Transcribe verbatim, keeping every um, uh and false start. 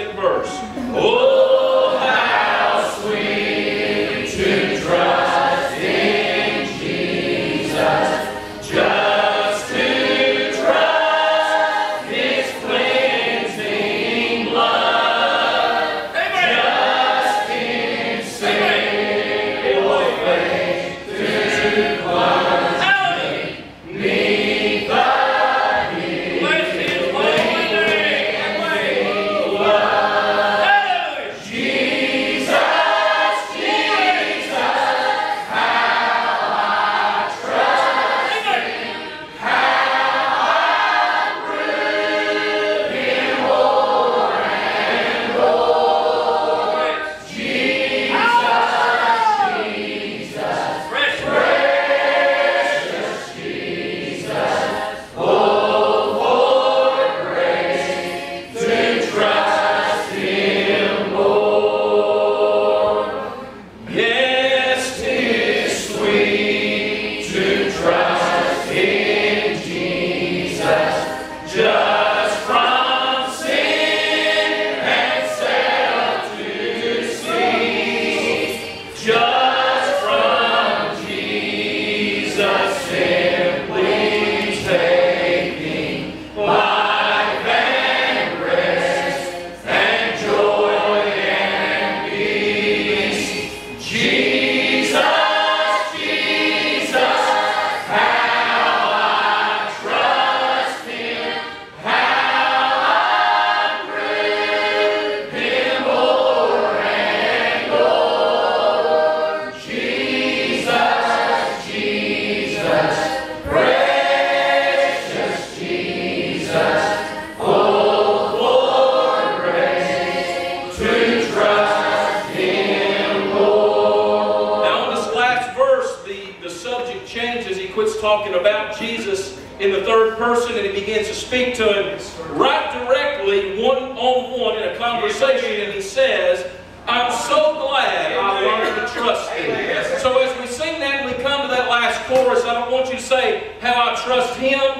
second verse. Oh, how sweet to trust in Jesus, just to trust His cleansing blood, just in simple faith to cleanse me. Talking about Jesus in the third person, and he begins to speak to him right directly, one-on-one in a conversation, and he says, I'm so glad I learned to trust Him. So as we sing that and we come to that last chorus, I don't want you to say how I trust Him.